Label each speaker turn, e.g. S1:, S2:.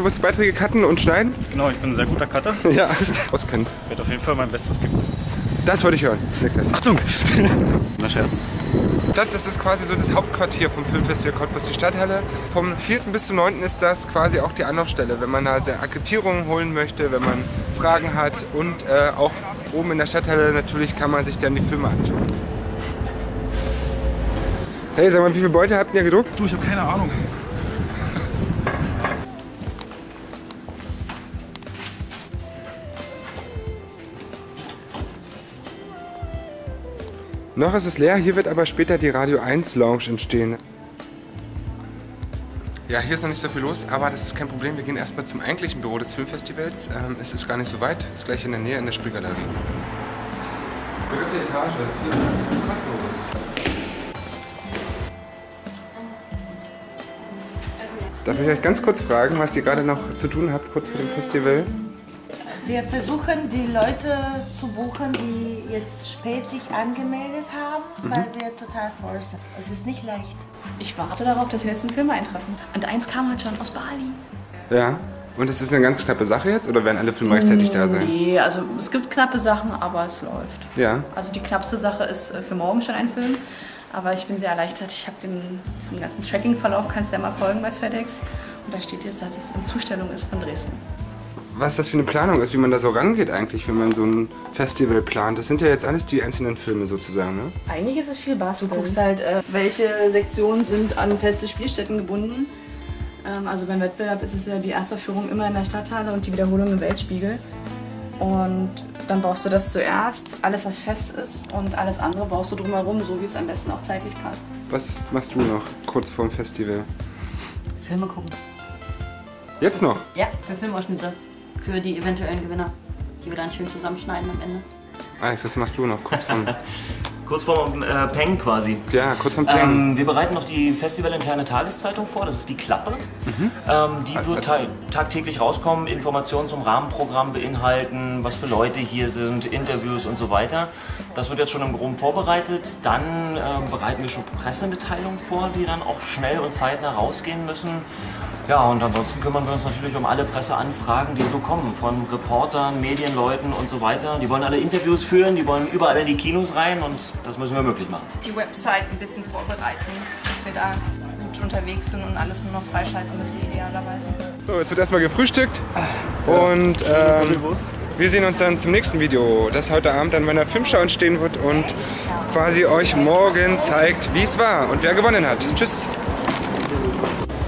S1: du wirst Beiträge cutten und schneiden?
S2: Genau, ich bin ein sehr guter Cutter.
S1: Ja, auskennen.
S2: Ich werde auf jeden Fall mein Bestes geben.
S1: Das wollte ich hören, Niklas.
S2: Achtung! Na Scherz.
S1: Das ist quasi so das Hauptquartier vom Filmfestival Cottbus, die Stadthalle. Vom 4. bis zum 9. ist das quasi auch die Anlaufstelle, wenn man da Akkreditierungen holen möchte, wenn man Fragen hat. Und auch oben in der Stadthalle natürlich kann man sich dann die Filme anschauen. Hey, sag mal, wie viele Beute habt ihr gedruckt?
S2: Du, ich habe keine Ahnung.
S1: Noch ist es leer, hier wird aber später die Radio 1 Lounge entstehen. Ja, hier ist noch nicht so viel los, aber das ist kein Problem. Wir gehen erstmal zum eigentlichen Büro des Filmfestivals. Es ist gar nicht so weit, es ist gleich in der Nähe in der Spielgalerie. Dritte Etage, 4 bis Darf ich euch ganz kurz fragen, was ihr gerade noch zu tun habt, kurz vor dem Festival?
S3: Wir versuchen, die Leute zu buchen, die jetzt spät sich angemeldet haben, weil wir total voll sind. Es ist nicht leicht.
S4: Ich warte darauf, dass die letzten Filme eintreffen. Und eins kam halt schon aus Bali.
S1: Ja. Und ist das eine ganz knappe Sache jetzt oder werden alle Filme rechtzeitig da sein?
S4: Nee, also es gibt knappe Sachen, aber es läuft.
S1: Ja.
S4: Also die knappste Sache ist für morgen schon ein Film. Aber ich bin sehr erleichtert. Ich habe diesem ganzen Tracking-Verlauf, kannst du ja mal folgen bei FedEx. Und da steht jetzt, dass es in Zustellung ist von Dresden.
S1: Was das für eine Planung ist, wie man da so rangeht eigentlich, wenn man so ein Festival plant. Das sind ja jetzt alles die einzelnen Filme sozusagen, ne?
S4: Eigentlich ist es viel Basteln. Du guckst halt, welche Sektionen sind an feste Spielstätten gebunden. Also beim Wettbewerb ist es ja die Erstaufführung immer in der Stadthalle und die Wiederholung im Weltspiegel. Und dann baust du das zuerst, alles was fest ist, und alles andere baust du drumherum, so wie es am besten auch zeitlich passt.
S1: Was machst du noch kurz vorm Festival?
S5: Filme gucken.
S1: Jetzt noch?
S5: Ja, für Filmausschnitte. Für die eventuellen Gewinner, die wir dann schön zusammenschneiden am Ende.
S1: Alex, was machst du noch kurz vorm...
S6: Kurz vorm Peng quasi.
S1: Ja, kurz vorm Peng.
S6: Wir bereiten noch die festivalinterne Tageszeitung vor, das ist die Klappe. Die wird tagtäglich rauskommen, Informationen zum Rahmenprogramm beinhalten, was für Leute hier sind, Interviews und so weiter. Das wird jetzt schon im Groben vorbereitet. Dann bereiten wir schon Pressemitteilungen vor, die dann auch schnell und zeitnah rausgehen müssen. Ja, und ansonsten kümmern wir uns natürlich um alle Presseanfragen, die so kommen, von Reportern, Medienleuten und so weiter. Die wollen alle Interviews führen, die wollen überall in die Kinos rein und das müssen wir möglich machen.
S7: Die Website ein bisschen vorbereiten, dass wir da gut unterwegs sind und alles nur noch freischalten müssen, idealerweise.
S1: So, jetzt wird erstmal gefrühstückt und wir sehen uns dann zum nächsten Video, das heute Abend an meiner Filmschau entstehen wird und quasi euch morgen zeigt, wie es war und wer gewonnen hat. Tschüss!